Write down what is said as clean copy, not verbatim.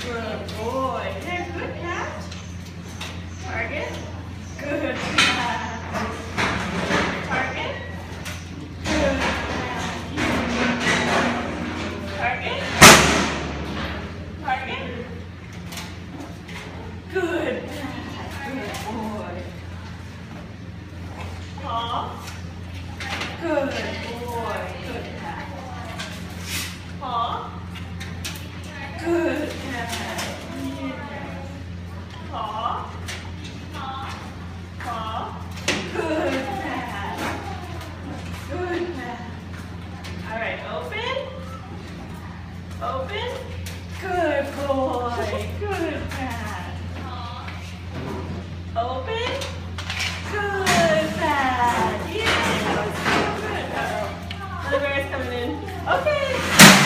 Good boy. There, good catch. Target. Good catch. Target. Good catch. Target. Target. Good catch. Good boy. Paw. Good boy. Good catch. Paw. Good catch. Paw. Paw. Good catch. Good catch. All right, open. Open. Good boy. Good catch.